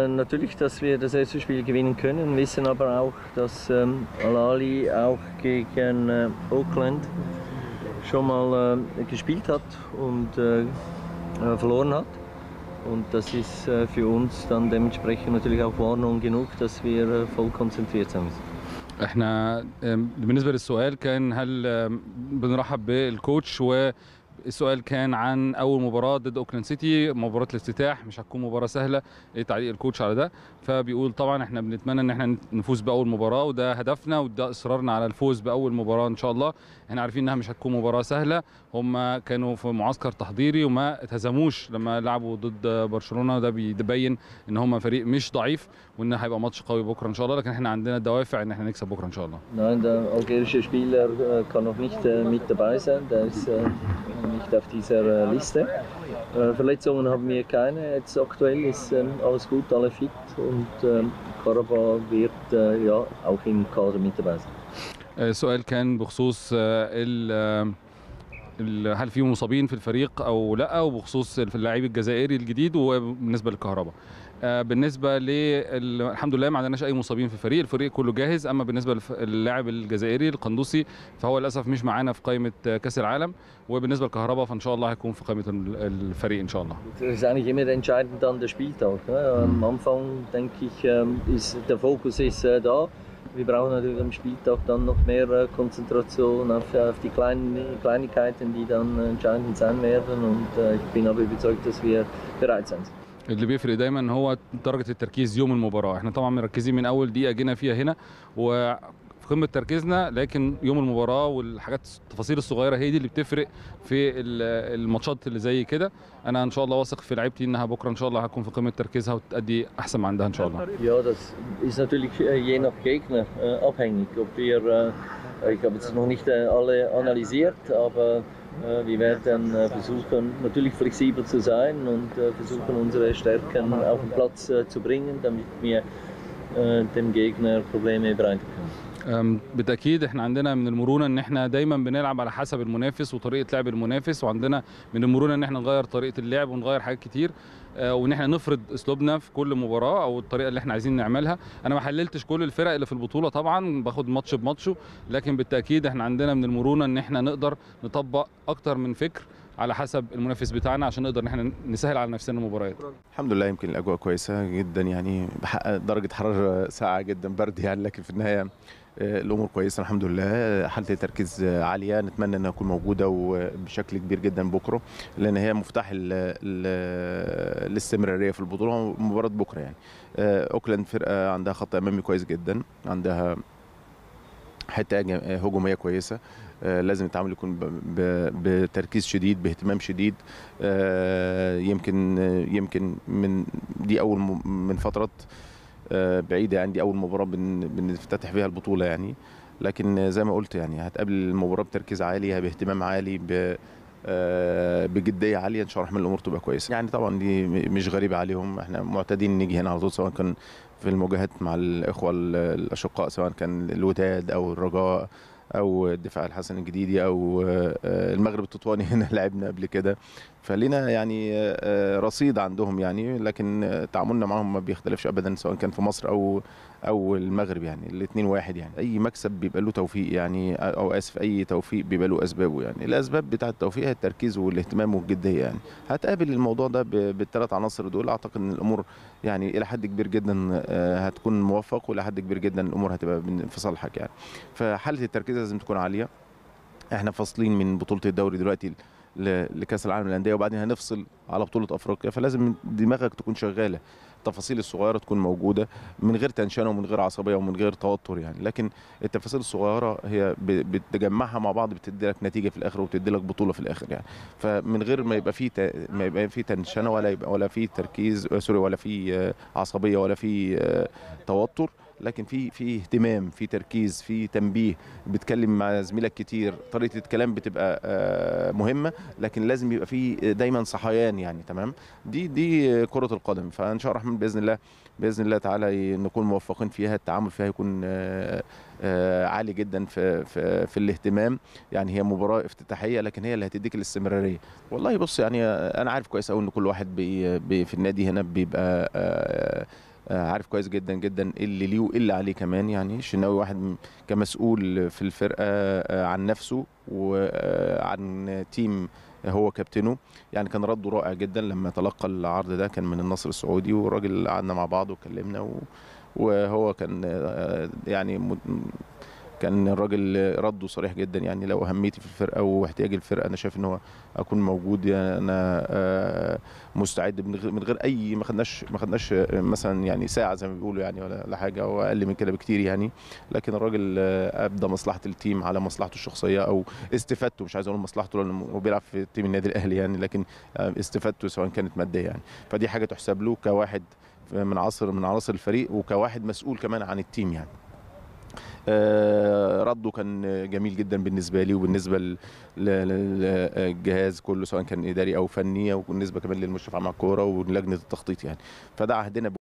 natürlich, dass wir das erste Spiel gewinnen können, wissen aber auch, dass Al-Ahly auch gegen Auckland schon mal gespielt hat und verloren hat. Und das ist für uns dann dementsprechend natürlich auch Warnung genug, dass wir voll konzentriert sein müssen. احنا بالنسبه للسؤال كان هل بنرحب بالكوتش، والسؤال كان عن اول مباراه ضد اوكلاند سيتي، مباراه الافتتاح مش هتكون مباراه سهله. ايه تعليق الكوتش على ده؟ فبيقول طبعا احنا بنتمنى ان احنا نفوز باول مباراه، وده هدفنا وده اصرارنا على الفوز باول مباراه ان شاء الله. احنا عارفين انها مش هتكون مباراه سهله، هم كانوا في معسكر تحضيري وما اتهزموش لما لعبوا ضد برشلونه، ده بيبين ان هم فريق مش ضعيف وان هيبقى ماتش قوي بكره ان شاء الله، لكن احنا عندنا دوافع ان احنا نكسب بكره ان شاء الله. Nein, der algerische Spieler kann noch nicht mit dabei sein, der ist nicht auf dieser Liste. Verletzungen haben wir keine, jetzt aktuell ist alles gut, alle fit und Karaba wird ja auch im Kader mit dabei sein. السؤال كان بخصوص هل في مصابين في الفريق او لا، وبخصوص اللاعب الجزائري الجديد وبالنسبه للكهرباء. بالنسبه الحمد لله ما عندناش اي مصابين في الفريق كله جاهز. اما بالنسبه للاعب الجزائري القندوسي فهو للاسف مش معانا في قائمه كاس العالم، وبالنسبه للكهرباء فان شاء الله هيكون في قائمه الفريق ان شاء الله. Das ist eigentlich immer entscheidend dann der Spieltag. Am Anfang denke ich, ist der Fokus ist da. Wir brauchen natürlich am Spieltag dann noch mehr Konzentration auf die Kleinigkeiten, die dann entscheidend sein werden. Und ich bin aber überzeugt, dass wir bereit sind. اللي بيفرق دايما هو درجه التركيز يوم المباراه. احنا طبعا مركزين من اول دقيقه جينا فيها هنا وفي قمه تركيزنا، لكن يوم المباراه والحاجات التفاصيل الصغيره هي دي اللي بتفرق في الماتشات اللي زي كده. انا ان شاء الله واثق في لعيبتي انها بكره ان شاء الله هتكون في قمه تركيزها وتأدي احسن ما عندها ان شاء الله. Ja, das ist natürlich je nach Gegner abhängig. Ob wir, ich habe jetzt noch nicht alle analysiert, aber wir werden versuchen, natürlich flexibel zu sein und versuchen, unsere Stärken auf den Platz zu bringen, damit wir dem Gegner Probleme bereiten können. بالتاكيد احنا عندنا من المرونه ان احنا دايما بنلعب على حسب المنافس وطريقه لعب المنافس، وعندنا من المرونه ان احنا نغير طريقه اللعب ونغير حاجات كتير، وان احنا نفرض اسلوبنا في كل مباراه او الطريقه اللي احنا عايزين نعملها. انا ما حللتش كل الفرق اللي في البطوله طبعا، باخد ماتش بماتشه، لكن بالتاكيد احنا عندنا من المرونه ان احنا نقدر نطبق اكتر من فكر على حسب المنافس بتاعنا عشان نقدر ان احنا نسهل على نفسنا المباريات. الحمد لله يمكن الاجواء كويسه جدا، يعني بحقق درجه حراره ساقعه جدا برد يعني، لكن في النهايه الامور كويسه الحمد لله. حاله التركيز عاليه، نتمنى انها تكون موجوده وبشكل كبير جدا بكره، لان هي مفتاح الاستمراريه في البطوله مباراه بكره يعني. اوكلاند فرقه عندها خط امامي كويس جدا، عندها حته هجوميه كويسه، لازم التعامل يكون بتركيز شديد باهتمام شديد. يمكن من دي اول من فترات بعيده يعني، دي اول مباراه بنفتتح فيها البطوله يعني، لكن زي ما قلت يعني هتقابل المباراه بتركيز عالي، باهتمام عالي، بجديه عاليه، ان شاء الله الرحمن الامور تبقى كويسه يعني. طبعا دي مش غريبه عليهم، احنا معتادين نيجي هنا على طول، سواء كان في المواجهات مع الاخوه الاشقاء، سواء كان الوداد او الرجاء او الدفاع الحسن الجديدي او المغرب التطواني هنا لعبنا قبل كده، فلينا يعني رصيد عندهم يعني، لكن تعاملنا معهم ما بيختلفش ابدا سواء كان في مصر او المغرب يعني، الاثنين واحد يعني. اي مكسب بيبقى له توفيق يعني، او اسف اي توفيق بيبقى له اسبابه يعني. الاسباب بتاعه التوفيق هي التركيز والاهتمام والجديه يعني. هتقابل الموضوع ده بالثلاث عناصر دول، اعتقد ان الامور يعني الى حد كبير جدا هتكون موفق، والى حد كبير جدا الامور هتبقى في صالحك يعني. فحاله التركيز لازم تكون عاليه. احنا فاصلين من بطوله الدوري دلوقتي لكاس العالم للانديه، وبعدين هنفصل على بطوله افريقيا، فلازم دماغك تكون شغاله، التفاصيل الصغيره تكون موجوده من غير تنشنه ومن غير عصبيه ومن غير توتر يعني. لكن التفاصيل الصغيره هي بتجمعها مع بعض بتدي لك نتيجه في الاخر وبتدي لك بطوله في الاخر يعني. فمن غير ما يبقى في تنشنه ولا في تركيز ولا في عصبيه ولا في توتر، لكن في اهتمام، في تركيز، في تنبيه، بتكلم مع زميلك كتير، طريقه الكلام بتبقى مهمه، لكن لازم يبقى في دايما صحيان يعني. تمام، دي كره القدم. فان شاء الله الرحمن باذن الله تعالى نكون موفقين فيها، التعامل فيها يكون عالي جدا في الاهتمام يعني. هي مباراه افتتاحيه، لكن هي اللي هتديك الاستمراريه. والله بص يعني انا عارف كويس قوي ان كل واحد في النادي هنا بيبقى عارف كويس جدا جدا إيه اللي ليه وايه اللي عليه كمان. يعني الشناوي واحد كمسؤول في الفرقه عن نفسه وعن تيم هو كابتنه. يعني كان رده رائع جدا لما تلقى العرض ده، كان من النصر السعودي، والراجل قعدنا مع بعض واتكلمنا وهو كان يعني كان الراجل رده صريح جدا. يعني لو اهميتي في الفرقه واحتياج الفرقه، انا شايف ان هو اكون موجود. يعني انا مستعد من غير اي، ما خدناش مثلا يعني ساعه زي ما بيقولوا يعني، ولا حاجه، او اقل من كده بكتير يعني. لكن الراجل ابدى مصلحه التيم على مصلحته الشخصيه، او استفادته، مش عايز اقول مصلحته لانه هو بيلعب في تيم النادي الاهلي يعني، لكن استفادته سواء كانت ماديه يعني. فدي حاجه تحسب له كواحد من عناصر الفريق، وكواحد مسؤول كمان عن التيم يعني. رده كان جميل جدا بالنسبه لي وبالنسبه للجهاز كله، سواء كان اداري او فني، وبالنسبه كمان للمشرف على الكوره ولجنه التخطيط يعني. فده عهدنا